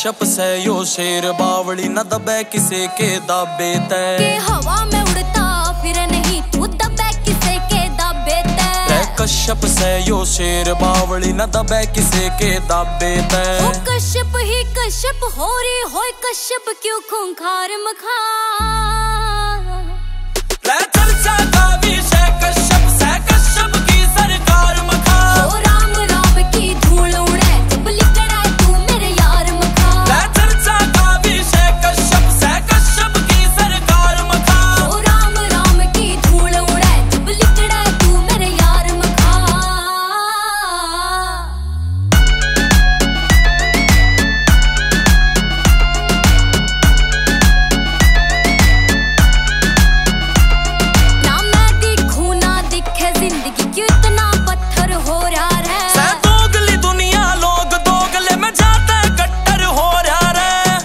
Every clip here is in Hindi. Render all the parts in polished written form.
कश्यप से यो शेर बावली न दबे किसे के दाबे तय के हवा में उड़ता फिर नहीं तू दबे किसे के दाबे तय कश्यप से यो शेर बावली न दबे किसे के दाबे तय ओ कश्यप ही कश्यप हो रे होय कश्यप क्यों खूंखार मखा चर्चा का विषय कश्यप से कश्यप की सरकार मखा ओ राम राम की धूल उड़े जब लिखड़ा तू मेरे यार मखा चर्चा का विषय कश्यप से कश्यप की सरकार मखा ओ राम राम की धूल उड़े जब लिखड़ा तू मेरे यार मखा ना मैं दिखूं ना दिखे जिंदगी क्यों इतना पत्थर हो रहा है दोगली दुनिया लोग दोगले में जाते कट्टर हो रहा रे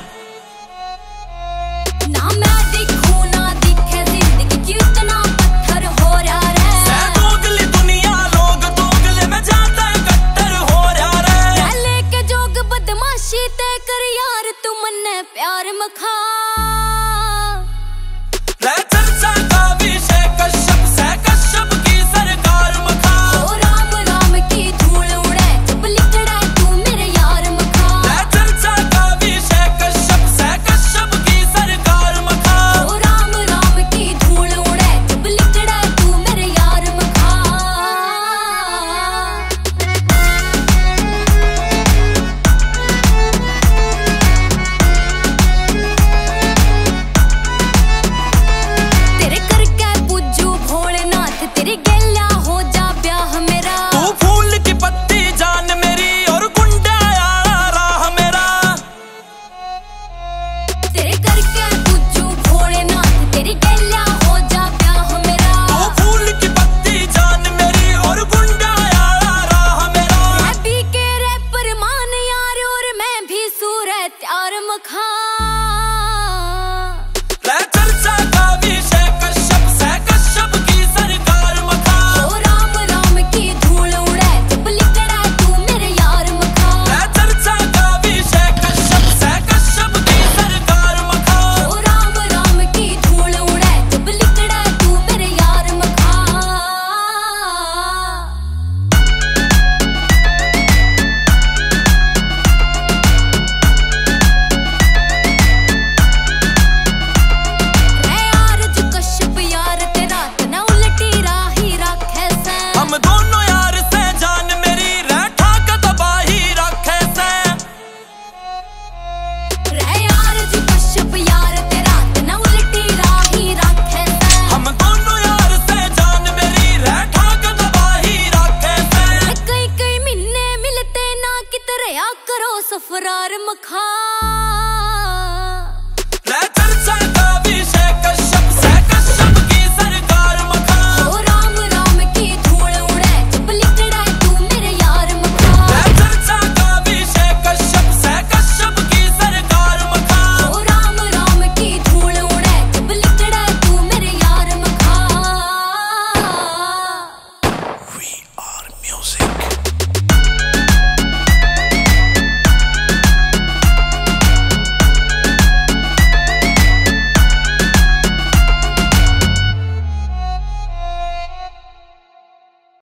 ना मैं दिखूं ना दिखे जिंदगी क्यों इतना पत्थर हो रहा है दोगली दुनिया लोग दोगले में जाते कट्टर हो रहा रे पहले के जोग बदमाशी ते कर यार तू मन्ने प्यार मखा चर्चा का विषय कश्यप से कश्यप की सरकार मखा ओ राम राम की धूल उड़े जब लिखड़ा तू मेरे यार मखा चर्चा का विषय कश्यप से कश्यप की सरकार मखा ओ राम राम की धूल उड़े जब लिखड़ा तू मेरे यार मखा तेरे करके पूजू भोलेनाथ तेरे गेला हो जा ब्याह मेरा तू फूल की पत्ती जान मेरी और गुंडा यार राह मेरा तेरे करके पूजू भोलेनाथ तेरे गेला हो जा ब्याह मेरा तू फूल की पत्ती जान मेरी और गुंडा यार राह मेरा मैं भी के रे परमान यार और मैं भी सूरह त्यार मखा चर्चा का विषय कश्यप से कश्यप की सरकार मखा ओ राम राम की धूल उड़े जब लिखड़ा तू मेरे यार मखा चर्चा का विषय कश्यप से कश्यप की सरकार मखा ओ राम राम की धूल उड़े जब लिखड़ा तू मेरे यार मखा रे यार जो कश्यप यार तेरा तना उल्टी राही रखे से हम दोनों यार से जान मेरी रहठा का तबाही रखे से रे यार जो कश्यप यार तेरा तना उल्टी राही रखे से हम दोनों यार से जान मेरी रहठा का तबाही रखे से कई कई महीने मिलते ना कितरे आ करो सफरार मखा